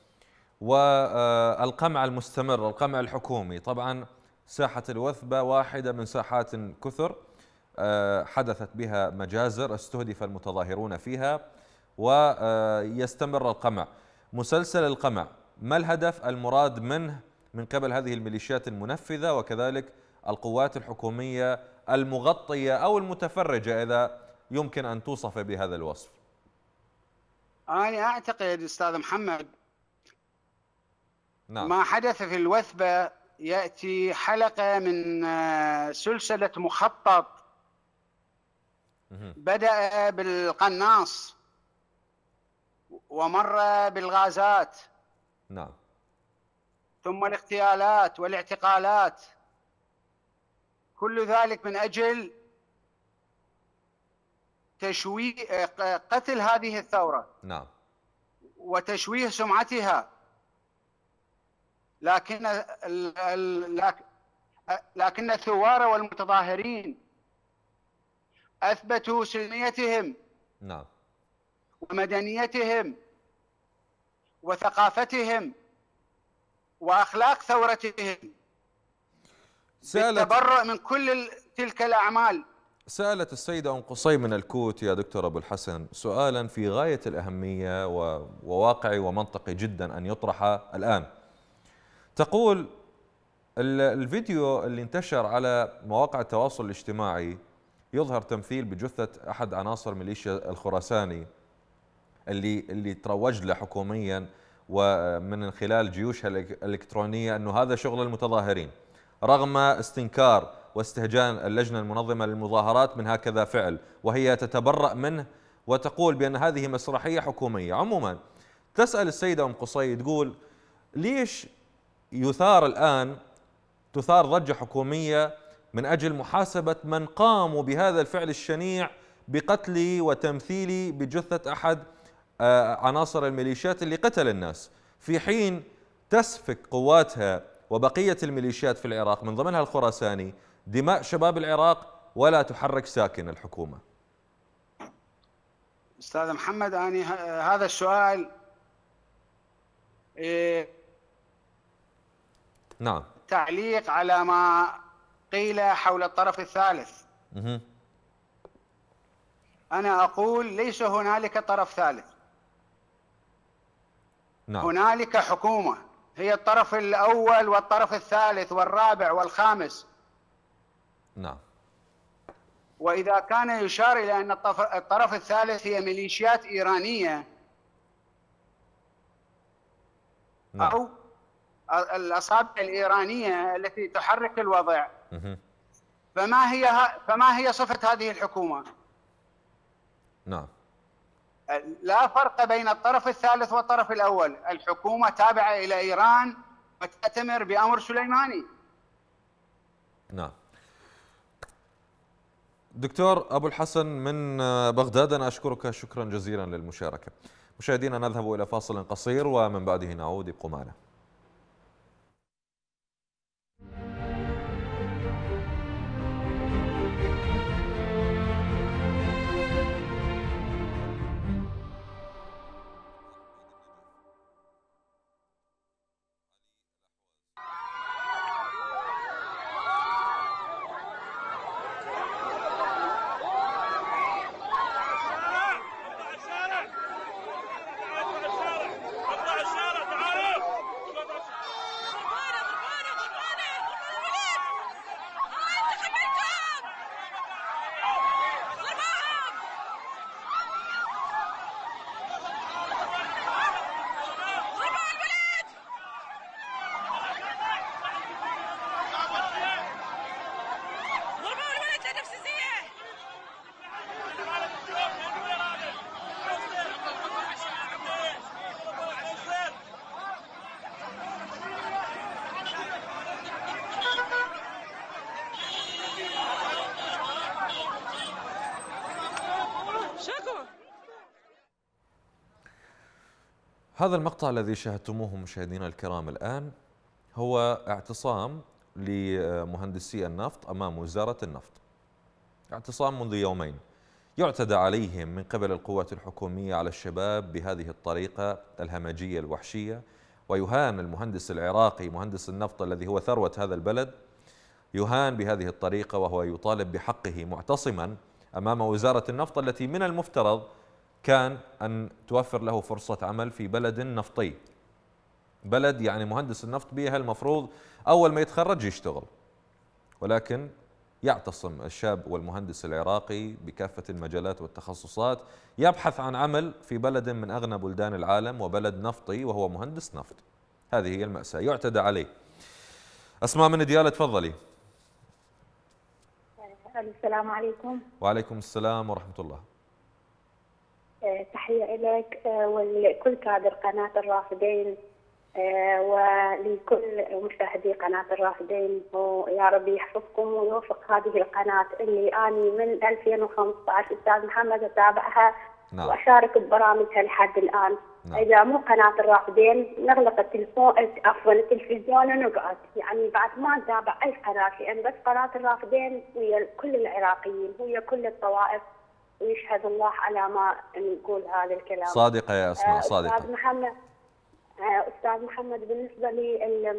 والقمع المستمر، القمع الحكومي. طبعا ساحة الوثبة واحدة من ساحات كثر حدثت بها مجازر، استهدف المتظاهرون فيها ويستمر القمع. مسلسل القمع ما الهدف المراد منه من قبل هذه الميليشيات المنفذة وكذلك القوات الحكومية المغطية أو المتفرجة إذا يمكن أن توصف بهذا الوصف؟ أنا أعتقد أستاذ محمد نعم. ما حدث في الوثبة يأتي حلقة من سلسلة مخطط بدأ بالقناص ومر بالغازات. نعم. ثم الاغتيالات والاعتقالات، كل ذلك من أجل تشويه قتل هذه الثورة. نعم. وتشويه سمعتها. لكن لكن الثوار والمتظاهرين أثبتوا سلميتهم. نعم. ومدنيتهم وثقافتهم وأخلاق ثورتهم بالتبرؤ من كل تلك الأعمال. سألت السيدة أم قصي من الكوت يا دكتور أبو الحسن سؤالا في غاية الأهمية وواقعي ومنطقي جدا أن يطرح الآن. تقول الفيديو اللي انتشر على مواقع التواصل الاجتماعي يظهر تمثيل بجثة أحد عناصر ميليشيا الخراساني اللي اللي تروج له حكوميا ومن خلال جيوشها الإلكترونية أنه هذا شغل المتظاهرين، رغم استنكار واستهجان اللجنة المنظمة للمظاهرات من هكذا فعل، وهي تتبرأ منه وتقول بأن هذه مسرحية حكومية. عموما تسأل السيدة أم قصي تقول ليش يثار الآن تثار ضجة حكومية من أجل محاسبة من قاموا بهذا الفعل الشنيع بقتلي وتمثيلي بجثة أحد عناصر الميليشيات اللي قتل الناس، في حين تسفك قواتها وبقية الميليشيات في العراق من ضمنها الخراساني دماء شباب العراق ولا تحرك ساكن الحكومة. أستاذ محمد، أنا هذا السؤال إيه نعم تعليق على ما قيل حول الطرف الثالث. مه. أنا أقول ليس هنالك طرف ثالث. نعم. هنالك حكومة هي الطرف الأول والطرف الثالث والرابع والخامس. نعم. وإذا كان يشار إلى أن الطرف الثالث هي ميليشيات إيرانية نعم. أو الأصابع الإيرانية التي تحرك الوضع، مه. فما هي فما هي صفة هذه الحكومة؟ نعم. لا فرق بين الطرف الثالث والطرف الأول، الحكومة تابعة إلى إيران وتأتمر بأمر سليماني. نعم. دكتور أبو الحسن من بغداد، أنا أشكرك شكرا جزيلا للمشاركة. مشاهدينا نذهب إلى فاصل قصير ومن بعده نعود، ابقوا معنا. هذا المقطع الذي شاهدتموه مشاهدينا الكرام الآن هو اعتصام لمهندسي النفط أمام وزارة النفط، اعتصام منذ يومين يعتدى عليهم من قبل القوات الحكومية على الشباب بهذه الطريقة الهمجية الوحشية، ويهان المهندس العراقي مهندس النفط الذي هو ثروة هذا البلد، يهان بهذه الطريقة وهو يطالب بحقه معتصما أمام وزارة النفط التي من المفترض كان أن توفر له فرصة عمل في بلد نفطي، بلد يعني مهندس النفط بها المفروض أول ما يتخرج يشتغل، ولكن يعتصم الشاب والمهندس العراقي بكافة المجالات والتخصصات يبحث عن عمل في بلد من أغنى بلدان العالم وبلد نفطي وهو مهندس نفط. هذه هي المأساة، يعتدى عليه. أسماء من ديالة تفضلي. السلام عليكم. وعليكم السلام ورحمة الله. تحية لك ولكل كادر قناة الرافدين ولكل مشاهدي قناة الرافدين، ويا رب يحفظكم ويوفق هذه القناة اللي أنا من ألفين وخمسة عشر أستاذ محمد أتابعها. نعم. وأشارك ببرامجها لحد الآن. نعم. إذا مو قناة الرافدين نغلق التلفون عفوا التلفزيون ونقعد، يعني بعد ما نتابع أي قناة، لأن بس قناة الرافدين ويا كل العراقيين ويا كل الطوائف، ويشهد الله على ما نقول هذا الكلام. صادقة يا أسماء، صادقة. أستاذ محمد أستاذ محمد بالنسبة لي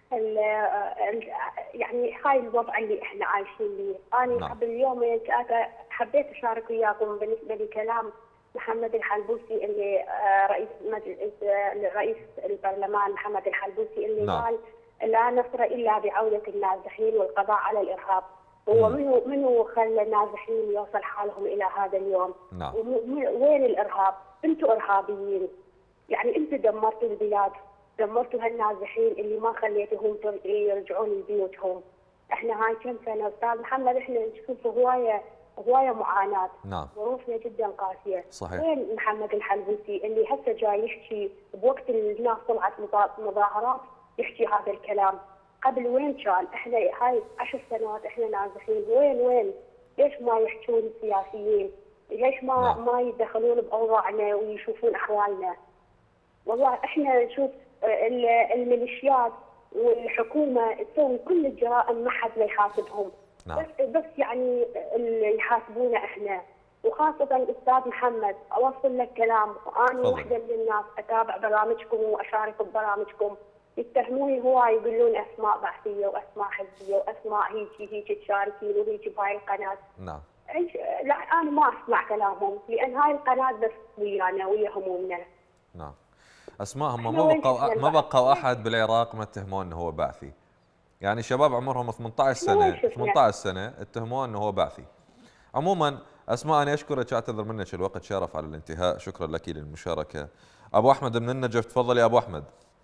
ال ال يعني هاي الوضع اللي احنا عايشين به. انا نعم. قبل يومين ثلاثه حبيت اشارك وياكم بالنسبه لكلام محمد الحلبوسي اللي آه، رئيس مجلس آه، رئيس البرلمان محمد الحلبوسي اللي نعم. قال لا نصر الا بعوده النازحين والقضاء على الارهاب. هو منو منو خلى النازحين يوصل حالهم الى هذا اليوم؟ نعم. وين الارهاب؟ انتم ارهابيين. يعني انتم دمرتوا البلاد، دمرتوا هالنازحين اللي ما خليتهم يرجعون لبيوتهم. احنا هاي كم سنه استاذ محمد احنا نشوف هوايه هوايه معاناه. نعم. ظروفنا جدا قاسيه. صحيح. وين محمد الحلبوسي اللي هسه جاي يحكي بوقت الناس طلعت مظاهرات يحكي هذا الكلام؟ قبل وين كان؟ احنا هاي عشر سنوات احنا نازحين، وين وين؟ ليش ما يحكون السياسيين؟ ليش ما نعم. ما يدخلون باوضاعنا ويشوفون احوالنا؟ والله احنا نشوف الميليشيات والحكومه تسوي كل الجرائم ما حد ما يحاسبهم. نعم. بس بس يعني اللي يحاسبونا احنا، وخاصه الاستاذ محمد اوصل لك كلام. انا واحده من الناس اتابع برامجكم واشارك ببرامجكم، يتهموني هواي يقولون اسماء بعثيه واسماء حزبيه واسماء هيك هيك تشاركين وهيك بهاي القناه. نعم. لا انا ما اسمع كلامهم لان هاي القناه بس ويانا ويا همومنا. نعم. اسماء هم ما بقوا ما بقوا احد بالعراق ما اتهموه انه هو بعثي. يعني شباب عمرهم ثمانية عشر سنه ثمانية عشر سنه اتهموه انه هو بعثي. عموما اسماء انا اشكرك، اعتذر منك الوقت شارف على الانتهاء، شكرا لك للمشاركه. ابو احمد من النجف، تفضل يا ابو احمد.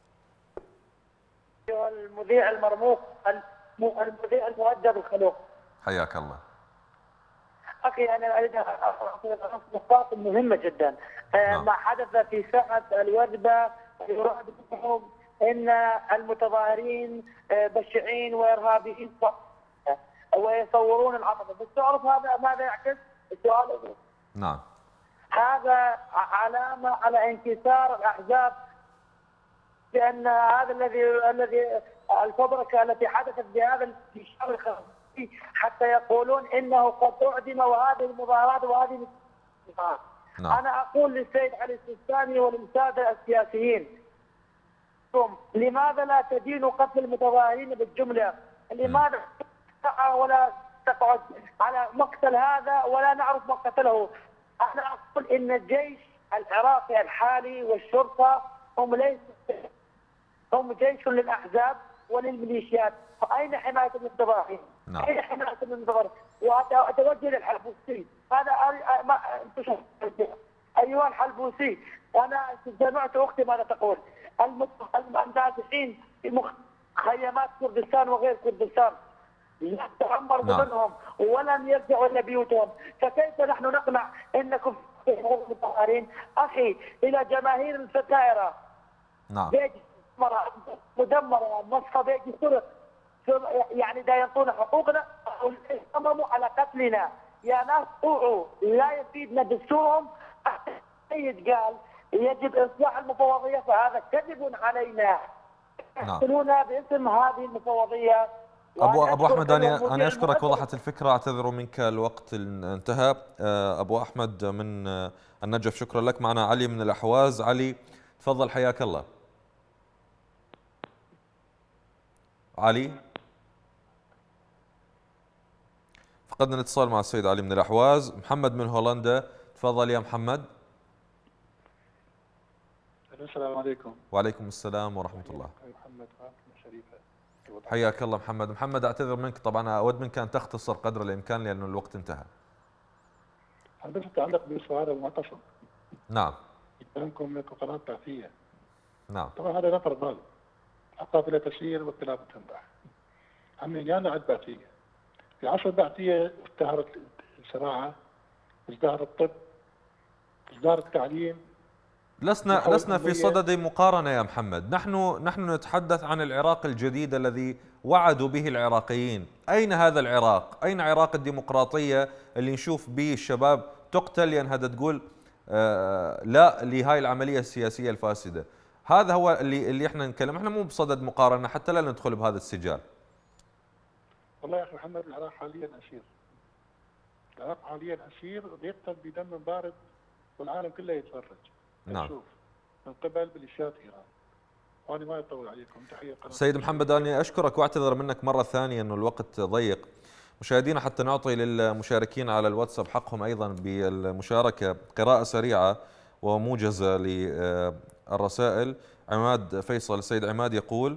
المذيع المرموق المذيع المؤدب الخلوق، حياك الله. اخي انا اريد نقاط مهمه جدا. نعم. ما حدث في ساحه الوردبه يراد بهم ان المتظاهرين بشعين وارهابيين ويصورون العقبه، بس تعرف هذا ماذا يعكس؟ السؤال نعم. هذا علامه على انكسار الاحزاب، لان هذا الذي الذي الفبركه التي حدثت بهذا الانتشار الخارجي حتى يقولون انه قد اعدم وهذه المظاهرات وهذه المظاهرات. نعم. انا اقول للسيد علي السيستاني وللساده السياسيين، لماذا لا تدينوا قتل المتظاهرين بالجمله؟ لماذا تقع ولا تقعد على مقتل هذا ولا نعرف ما قتله؟ انا اقول ان الجيش العراقي الحالي والشرطه هم ليس هم جيش للاحزاب وللميليشيات، فاين حمايه المتظاهرين؟ نعم. اين حمايه المتظاهرين؟ واتوجه للحلبوسي، هذا ما ايها الحلبوسي، انا سمعت اختي ماذا تقول، النازحين في مخيمات كردستان وغير كردستان لا تعمر مدنهم ولم يرجعوا الى بيوتهم، فكيف نحن نقنع انكم المتظاهرين؟ اخي الى جماهير الستائره. نعم. مدمره، مصفى بيجي سرق، يعني دا ينطون حقوقنا ويصمموا على قتلنا. يا ناس اوعوا، لا يفيدنا دستورهم. السيد قال يجب اصلاح المفوضيه، فهذا كذب علينا. يقتلونا باسم هذه المفوضيه. ابو ابو احمد انا انا اشكرك، وضحت الفكره، اعتذر منك الوقت انتهى. ابو احمد من النجف شكرا لك. معنا علي من الاحواز. علي تفضل حياك الله. علي فقدنا الاتصال مع السيد علي من الاحواز. محمد من هولندا، تفضل يا محمد. السلام عليكم. وعليكم السلام ورحمه الله. محمد شريفه. حياك الله محمد. محمد اعتذر منك، طبعا اود منك ان تختصر قدر الامكان لانه الوقت انتهى. حضرتك تعلق بسؤال المعتصم. نعم. كلامكم لكم قناه بعثيه. نعم. طبعا هذا نفر ضال. القافله تسير والكلاب تنبح. هم جانا عد بعثيه. في عصر البعثيه ازدهرت الزراعه، ازدهر الطب، ازدهر التعليم. لسنا لسنا في صدد مقارنه يا محمد، نحن نحن نتحدث عن العراق الجديد الذي وعدوا به العراقيين. اين هذا العراق؟ اين عراق الديمقراطيه اللي نشوف به الشباب تقتل ينهد تقول آه لا لهاي العمليه السياسيه الفاسده؟ هذا هو اللي اللي احنا نتكلم، احنا مو بصدد مقارنه حتى لا ندخل بهذا السجال. والله يا اخي محمد العراق حاليا اسير. العراق حاليا اسير ويقتل بدم بارد والعالم كله يتفرج. نعم. نشوف من قبل ميليشيات ايران. وانا ما اطول عليكم. تحيه قناه سيد محمد، أنا أشكرك وأعتذر منك مرة ثانية أنه الوقت ضيق. مشاهدينا، حتى نعطي للمشاركين على الواتساب حقهم أيضا بالمشاركة قراءة سريعة وموجزة للرسائل. عماد فيصل، السيد عماد يقول: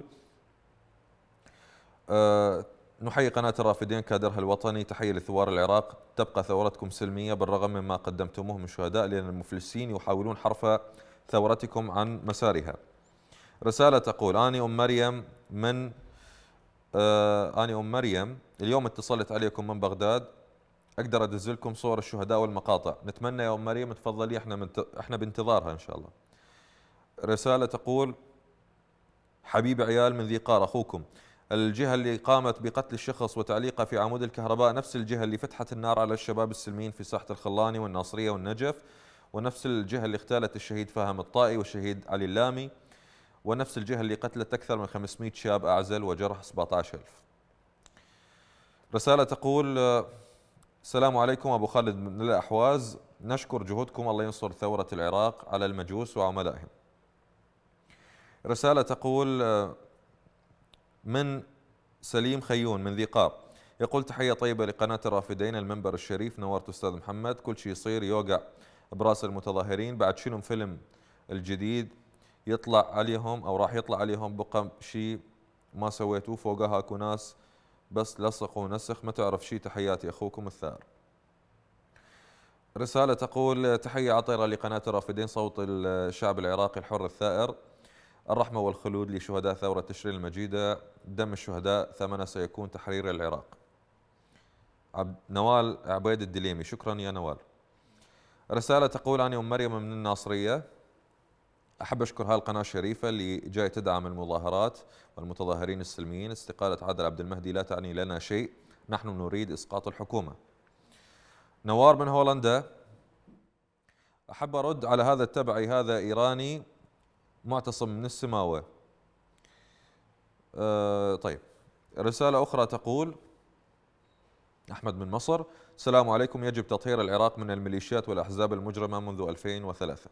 أه نحيي قناة الرافدين كادرها الوطني، تحية لثوار العراق، تبقى ثورتكم سلمية بالرغم مما قدمتموه من شهداء، لأن المفلسين يحاولون حرف ثورتكم عن مسارها. رسالة تقول: أني أم مريم من آه أني أم مريم اليوم اتصلت عليكم من بغداد، أقدر أدز لكم صور الشهداء والمقاطع. نتمنى يا أم مريم تفضلي، احنا من احنا بانتظارها إن شاء الله. رسالة تقول: حبيب عيال من ذي قار، أخوكم. الجهة اللي قامت بقتل الشخص وتعليقه في عمود الكهرباء نفس الجهة اللي فتحت النار على الشباب السلميين في ساحة الخلاني والناصرية والنجف، ونفس الجهة اللي اغتالت الشهيد فهم الطائي والشهيد علي اللامي، ونفس الجهة اللي قتلت أكثر من خمسمئة شاب أعزل وجرح سبعة عشر ألف. رسالة تقول: السلام عليكم أبو خالد من الأحواز، نشكر جهودكم، الله ينصر ثورة العراق على المجوس وعملائهم. رسالة تقول من سليم خيون من ذي قار، يقول: تحية طيبة لقناة الرافدين، المنبر الشريف، نورت أستاذ محمد. كل شيء يصير يوقع براس المتظاهرين، بعد شنو فيلم الجديد يطلع عليهم أو راح يطلع عليهم بقى شيء ما سويتوه، فوقها اكو ناس بس لصق ونسخ، ما تعرف شيء. تحياتي أخوكم الثائر. رسالة تقول: تحية عطيرة لقناة الرافدين، صوت الشعب العراقي الحر الثائر، الرحمة والخلود لشهداء ثورة تشرين المجيدة، دم الشهداء ثمنه سيكون تحرير العراق. عبد نوال عبيد الدليمي، شكرا يا نوال. رسالة تقول: أنا أم مريم من الناصرية، أحب أشكر هالقناة الشريفة اللي جاي تدعم المظاهرات والمتظاهرين السلميين. استقالة عادل عبد المهدي لا تعني لنا شيء، نحن نريد إسقاط الحكومة. نوار من هولندا، أحب أرد على هذا التبعي، هذا إيراني معتصم من السماوة. أه طيب، رسالة أخرى تقول: أحمد من مصر، السلام عليكم، يجب تطهير العراق من الميليشيات والأحزاب المجرمة منذ ألفين وثلاثة.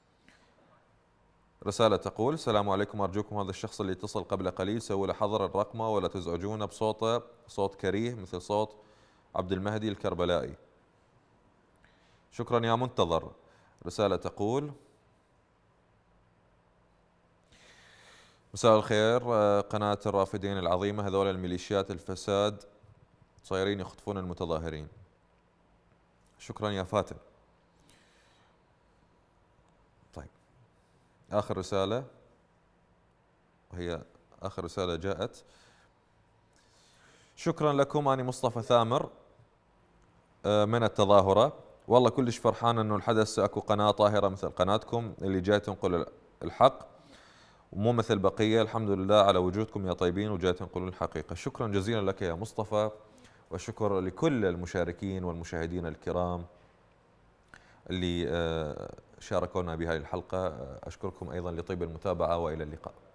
رسالة تقول: السلام عليكم، أرجوكم هذا الشخص اللي اتصل قبل قليل سووا له حظر الرقمة ولا تزعجونا بصوته، صوت كريه مثل صوت عبد المهدي الكربلائي. شكرا يا منتظر. رسالة تقول: مساء الخير، قناة الرافدين العظيمة، هذول الميليشيات الفساد صايرين يخطفون المتظاهرين. شكرا يا فاتن. طيب، آخر رسالة، وهي آخر رسالة جاءت: شكرا لكم، أنا مصطفى ثامر من التظاهرة، والله كلش فرحان أنه الحدث أكو قناة طاهرة مثل قناتكم اللي جاي تنقل الحق ومو مثل بقية. الحمد لله على وجودكم يا طيبين وجاي تنقلون الحقيقة. شكرا جزيلا لك يا مصطفى، وشكر لكل المشاركين والمشاهدين الكرام اللي شاركونا بهذه الحلقة. أشكركم أيضا لطيب المتابعة، وإلى اللقاء.